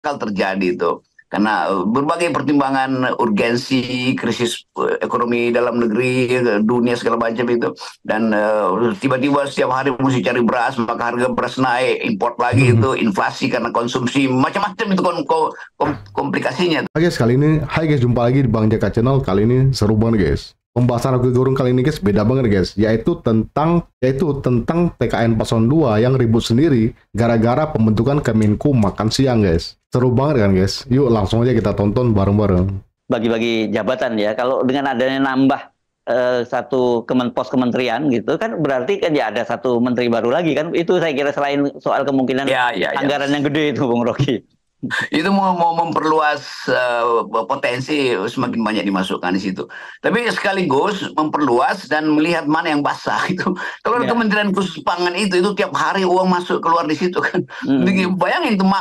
bakal terjadi itu. Karena berbagai pertimbangan urgensi, krisis ekonomi dalam negeri, dunia segala macam itu. Dan tiba-tiba setiap hari mesti cari beras, maka harga beras naik, import lagi itu, inflasi karena konsumsi, macam-macam itu komplikasinya. Oke guys, hai guys, jumpa lagi di Bang Jaka Channel. Kali ini seru banget guys. Pembahasan Rocky Gerung kali ini guys beda banget guys, yaitu tentang TKN Paslon 2 yang ribut sendiri gara-gara pembentukan Kemenku makan siang guys. Seru banget kan guys? Yuk langsung aja kita tonton bareng-bareng. Bagi-bagi jabatan ya, kalau dengan adanya nambah satu pos kementerian gitu kan, berarti kan ya ada satu menteri baru lagi kan. Itu saya kira selain soal kemungkinan anggaran yang gede itu Bung Rocky. Itu mau memperluas potensi semakin banyak dimasukkan di situ. Tapi sekaligus memperluas dan melihat mana yang basah itu. Kalau Kementerian Khusus Pangan itu tiap hari uang masuk keluar di situ kan. Bayangin itu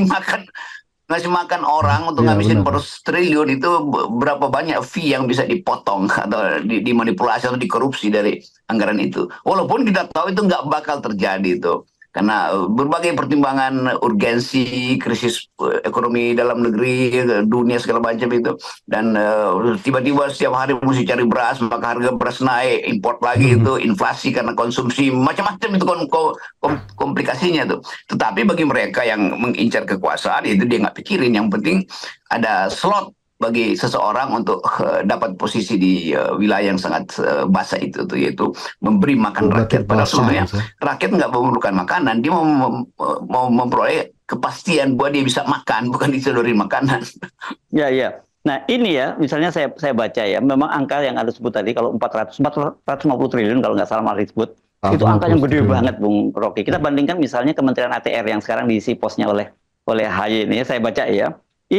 ngasih makan orang untuk ngabisin berus triliun itu berapa banyak fee yang bisa dipotong atau dimanipulasi atau dikorupsi dari anggaran itu. Walaupun kita tahu itu nggak bakal terjadi itu. Karena berbagai pertimbangan urgensi, krisis ekonomi dalam negeri, dunia segala macam itu. Dan tiba-tiba setiap hari mesti cari beras, maka harga beras naik, import lagi itu, inflasi karena konsumsi, macam-macam itu komplikasinya tuh. Tetapi bagi mereka yang mengincar kekuasaan, itu dia nggak pikirin. Yang penting ada slot bagi seseorang untuk dapat posisi di wilayah yang sangat basah itu tuh, yaitu memberi makan rakyat. Pada sebenarnya rakyat nggak memerlukan makanan, dia mau memperoleh kepastian bahwa dia bisa makan, bukan disodorin makanan. Ya. Nah ini ya, misalnya saya baca ya, memang angka yang Anda sebut tadi, kalau 450 triliun kalau nggak salah Mas disebut, itu angka yang gede banget Bung Rocky. Kita bandingkan misalnya Kementerian ATR yang sekarang diisi posnya oleh AHY ini, saya baca ya,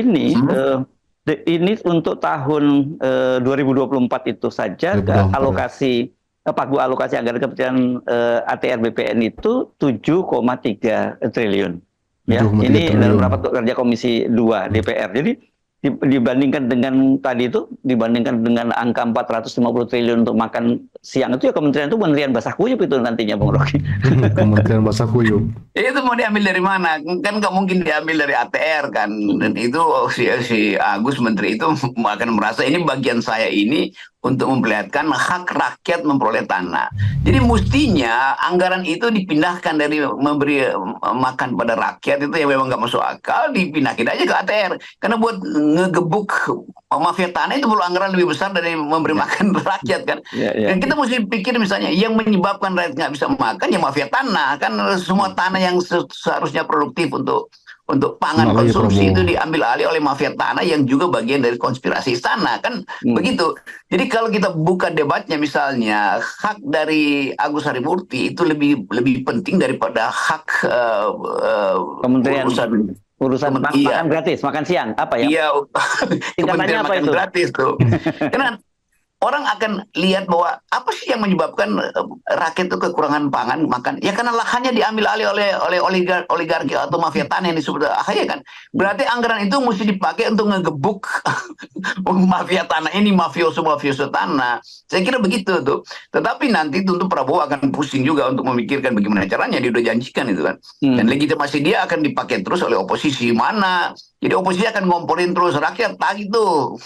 ini untuk tahun 2024 itu saja alokasi pagu alokasi anggaran Kementerian ATR BPN itu 7,3 triliun. Ya, ini dalam rapat kerja Komisi 2 DPR. Jadi dibandingkan dengan tadi itu, dibandingkan dengan angka 450 triliun untuk makan siang itu, ya kementerian itu Kementerian Basah Kuyup itu nantinya Bung Rocky. Kementerian Basah Kuyup. Itu mau diambil dari mana? Kan nggak mungkin diambil dari ATR kan. Dan itu si Agus Menteri itu akan merasa ini bagian saya ini untuk memperlihatkan hak rakyat memperoleh tanah. Jadi mestinya anggaran itu dipindahkan dari memberi makan pada rakyat itu yang memang nggak masuk akal, dipindahin aja ke ATR. Karena buat ngegebuk mafia tanah itu perlu anggaran lebih besar dari memberi makan rakyat kan. Dan kita mesti pikir misalnya yang menyebabkan rakyat nggak bisa makan ya mafia tanah kan. Semua tanah yang seharusnya produktif untuk pangan konsumsi itu diambil alih oleh mafia tanah yang juga bagian dari konspirasi istana kan begitu. Jadi kalau kita buka debatnya misalnya hak dari Agus Harimurti itu lebih penting daripada hak Kementerian urusan makan gratis, makan siang apa ya? Iya, Kementerian makan gratis tuh. Karena orang akan lihat bahwa apa sih yang menyebabkan rakyat itu kekurangan pangan makan? Ya karena lahannya diambil alih oleh oligarki atau mafia tanah yang disebut AHY kan. Berarti anggaran itu mesti dipakai untuk ngegebuk mafia tanah ini, mafioso tanah. Saya kira begitu tuh. Tetapi nanti tentu Prabowo akan pusing juga untuk memikirkan bagaimana caranya, dia udah janjikan itu kan. Dan legitimasi dia akan dipakai terus oleh oposisi mana. Jadi oposisi akan ngomporin terus rakyat tagih tuh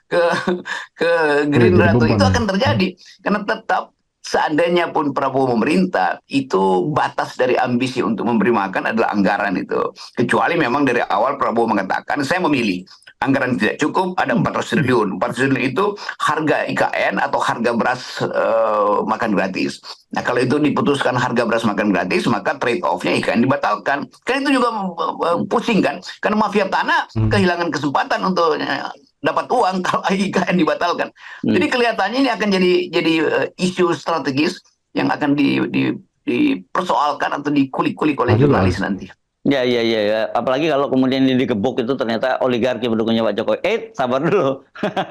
ke Gerindra tuh. Itu akan terjadi karena tetap seandainya pun Prabowo memerintah, itu batas dari ambisi untuk memberi makan adalah anggaran itu. Kecuali memang dari awal Prabowo mengatakan saya memilih anggaran tidak cukup, ada 400 triliun. 400 triliun itu harga IKN atau harga beras makan gratis. Nah kalau itu diputuskan harga beras makan gratis, maka trade off-nya IKN dibatalkan. Kan itu juga pusing kan, karena mafia tanah kehilangan kesempatan untuk dapat uang kalau IKN dibatalkan. Jadi kelihatannya ini akan jadi isu strategis yang akan dipersoalkan atau dikulik-kulik oleh jurnalis nanti. Ya. Apalagi kalau kemudian ini digebuk itu ternyata oligarki pendukungnya Pak Jokowi. Sabar dulu.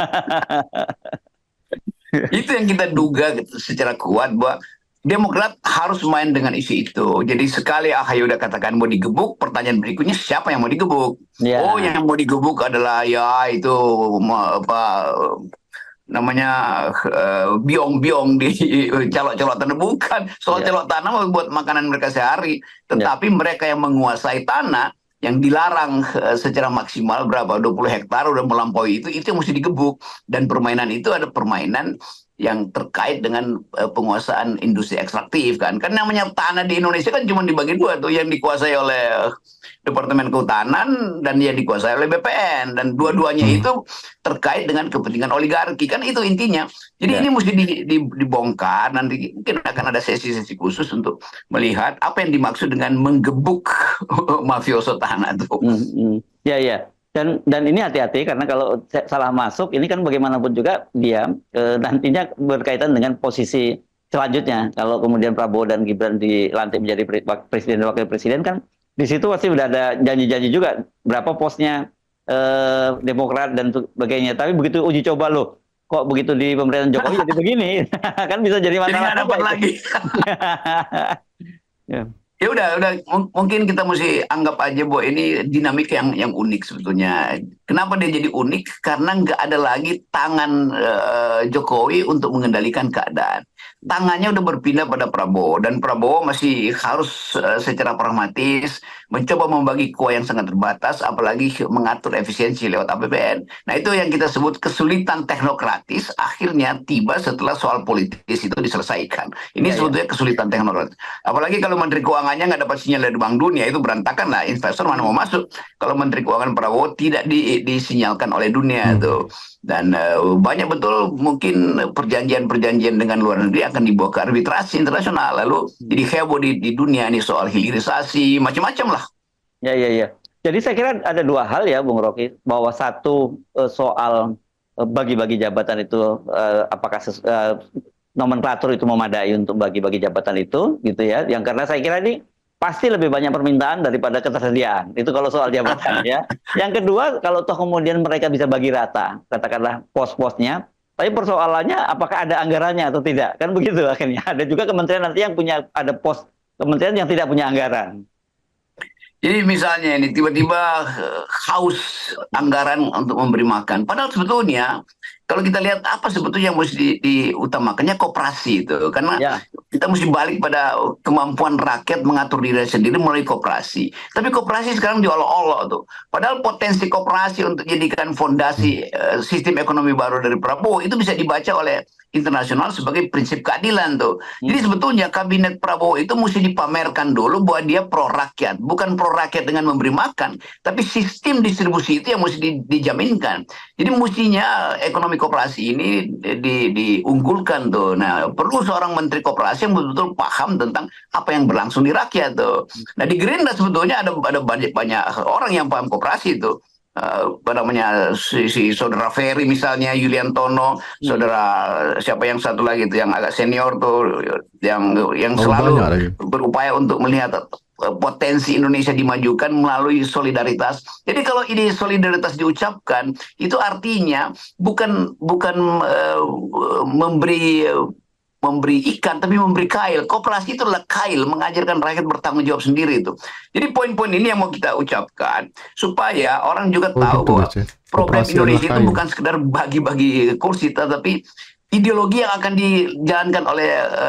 Itu yang kita duga secara kuat bahwa Demokrat harus main dengan isu itu. Jadi sekali AHY udah katakan mau digebuk, pertanyaan berikutnya siapa yang mau digebuk? Oh, yang mau digebuk adalah ya itu apa namanya biong-biong di celok-celok tanah. Bukan soal celok tanah buat makanan mereka sehari, tetapi mereka yang menguasai tanah yang dilarang secara maksimal berapa 20 hektar udah melampaui itu yang mesti digebuk. Dan permainan itu ada permainan yang terkait dengan penguasaan industri ekstraktif kan namanya tanah di Indonesia kan cuma dibagi dua tuh, yang dikuasai oleh Departemen Kehutanan dan yang dikuasai oleh BPN, dan dua-duanya itu terkait dengan kepentingan oligarki kan, itu intinya. Jadi ini mesti dibongkar, nanti mungkin akan ada sesi-sesi khusus untuk melihat apa yang dimaksud dengan menggebuk mafioso tanah tuh. Ya. Dan ini hati-hati karena kalau salah masuk ini kan bagaimanapun juga dia nantinya berkaitan dengan posisi selanjutnya. Kalau kemudian Prabowo dan Gibran dilantik menjadi presiden dan wakil presiden kan di situ pasti udah ada janji-janji juga berapa posnya Demokrat dan sebagainya. Tapi begitu uji coba loh, kok begitu di pemerintahan Jokowi jadi begini, kan bisa jadi masalah. Jadi nggak dapat lagi. Ya udah mungkin kita mesti anggap aja bahwa ini dinamik yang unik sebetulnya. Kenapa dia jadi unik? Karena nggak ada lagi tangan Jokowi untuk mengendalikan keadaan. Tangannya udah berpindah pada Prabowo, dan Prabowo masih harus secara pragmatis mencoba membagi kuah yang sangat terbatas, apalagi mengatur efisiensi lewat APBN. Nah itu yang kita sebut kesulitan teknokratis akhirnya tiba setelah soal politis itu diselesaikan. Ini sebetulnya kesulitan teknokratis. Apalagi kalau Menteri Keuangannya nggak dapat sinyal dari Bank Dunia, itu berantakan lah, investor mana mau masuk kalau Menteri Keuangan Prabowo tidak disinyalkan oleh dunia tuh. Dan banyak betul mungkin perjanjian-perjanjian dengan luar negeri akan dibawa ke arbitrasi internasional, lalu jadi heboh di dunia ini soal hilirisasi macam-macam lah. Ya. Jadi saya kira ada dua hal ya Bung Rocky, bahwa satu soal bagi-bagi jabatan itu apakah nomenklatur itu memadai untuk bagi-bagi jabatan itu gitu ya. Yang karena saya kira ini pasti lebih banyak permintaan daripada ketersediaan. Itu kalau soal jabatan ya. Yang kedua, kalau toh kemudian mereka bisa bagi rata, katakanlah pos-posnya, tapi persoalannya apakah ada anggarannya atau tidak. Kan begitu akhirnya. Ada juga kementerian nanti yang ada pos kementerian yang tidak punya anggaran. Jadi misalnya ini tiba-tiba haus anggaran untuk memberi makan. Padahal sebetulnya kalau kita lihat apa sebetulnya yang mesti diutamakannya koperasi itu. Karena kita mesti balik pada kemampuan rakyat mengatur diri sendiri melalui koperasi. Tapi koperasi sekarang diolok-olok tuh. Padahal potensi koperasi untuk jadikan fondasi sistem ekonomi baru dari Prabowo itu bisa dibaca oleh internasional sebagai prinsip keadilan tuh. Jadi sebetulnya kabinet Prabowo itu mesti dipamerkan dulu bahwa dia pro rakyat, bukan pro rakyat dengan memberi makan, tapi sistem distribusi itu yang mesti dijaminkan. Jadi mestinya ekonomi koperasi ini diunggulkan tuh. Nah, perlu seorang menteri koperasi yang betul-betul paham tentang apa yang berlangsung di rakyat tuh. Nah, di Gerindra sebetulnya ada banyak orang yang paham koperasi itu. Namanya si saudara Ferry misalnya, Yuliantono, saudara siapa yang satu lagi itu yang agak senior tuh, yang selalu berupaya untuk melihat potensi Indonesia dimajukan melalui solidaritas. Jadi kalau ini solidaritas diucapkan, itu artinya bukan memberi ikan, tapi memberi kail. Koperasi itu adalah kail, mengajarkan rakyat bertanggung jawab sendiri itu. Jadi poin-poin ini yang mau kita ucapkan, supaya orang juga tahu bahwa problem Indonesia itu bukan sekedar bagi-bagi kursi, tetapi ideologi yang akan dijalankan oleh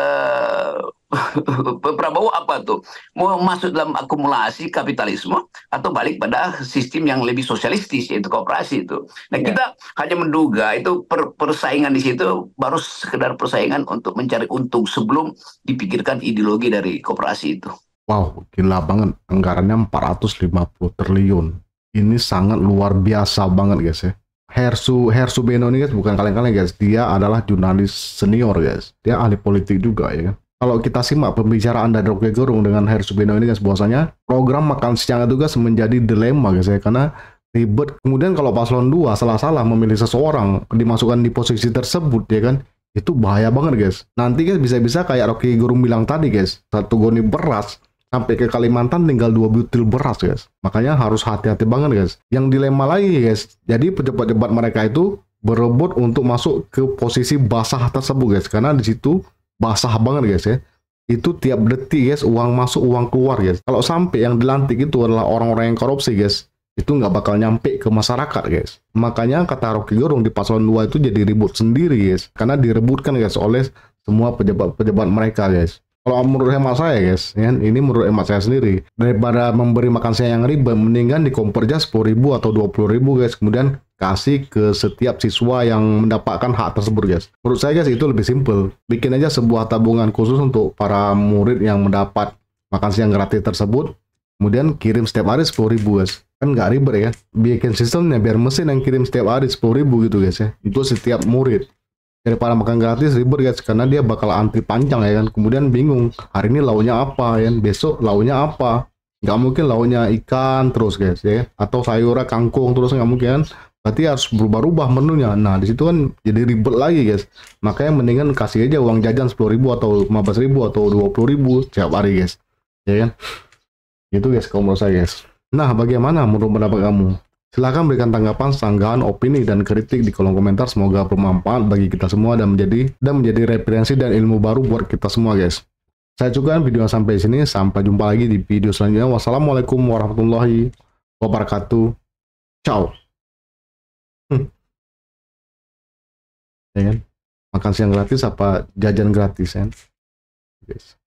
Prabowo apa tuh? Mau masuk dalam akumulasi kapitalisme atau balik pada sistem yang lebih sosialistis, yaitu koperasi itu. Nah kita hanya menduga itu persaingan di situ baru sekedar persaingan untuk mencari untung sebelum dipikirkan ideologi dari koperasi itu. Wow, gila banget. Anggarannya 450 triliun. Ini sangat luar biasa banget guys ya. Hersu Beno ini guys bukan kaleng-kaleng guys. Dia adalah jurnalis senior guys. Dia ahli politik juga ya kan. Kalau kita simak pembicaraan dari Rocky Gerung dengan Hersu Beno ini guys, bahwasanya program makan siang itu guys menjadi dilema guys ya, karena ribet. Kemudian kalau paslon 2 salah-salah memilih seseorang dimasukkan di posisi tersebut ya kan, itu bahaya banget guys. Nanti guys bisa-bisa kayak Rocky Gerung bilang tadi guys, 1 goni beras sampai ke Kalimantan tinggal 2 butil beras guys. Makanya harus hati-hati banget guys. Yang dilema lagi guys, jadi pejabat-pejabat mereka itu berebut untuk masuk ke posisi basah tersebut guys, karena di situ basah banget guys ya. Itu tiap detik guys, uang masuk uang keluar guys. Kalau sampai yang dilantik itu adalah orang-orang yang korupsi guys, itu nggak bakal nyampe ke masyarakat guys. Makanya kata Rocky Gerung di paslon 2 itu jadi ribut sendiri guys, karena direbutkan guys oleh semua pejabat-pejabat mereka guys. Kalau menurut hemat saya guys, ya, ini menurut hemat saya sendiri, daripada memberi makan siang yang ribet, mendingan dikonvert aja 10.000 atau 20.000 guys, kemudian kasih ke setiap siswa yang mendapatkan hak tersebut guys. Menurut saya guys itu lebih simple. Bikin aja sebuah tabungan khusus untuk para murid yang mendapat makan siang gratis tersebut, kemudian kirim setiap hari 10.000 guys. Kan nggak ribet ya. Bikin sistemnya biar mesin yang kirim setiap hari 10.000 gitu guys ya, untuk setiap murid. Daripada makan gratis ribet guys, karena dia bakal antri panjang ya kan, kemudian bingung hari ini launya apa ya, besok launya apa, nggak mungkin launya ikan terus guys ya, atau sayurnya kangkung terus, nggak mungkin kan, berarti harus berubah-ubah menunya. Nah di situ kan jadi ribet lagi guys, makanya mendingan kasih aja uang jajan 10.000 atau 15.000 atau 20.000 setiap hari guys ya kan, itu guys kalau menurut saya guys. Nah bagaimana menurut pendapat kamu? Silahkan berikan tanggapan, sanggahan, opini, dan kritik di kolom komentar. Semoga bermanfaat bagi kita semua dan menjadi referensi dan ilmu baru buat kita semua guys. Saya cukupkan video sampai sini. Sampai jumpa lagi di video selanjutnya. Wassalamualaikum warahmatullahi wabarakatuh. Ciao. Ya kan? Makan siang gratis apa jajan gratis kan? Guys.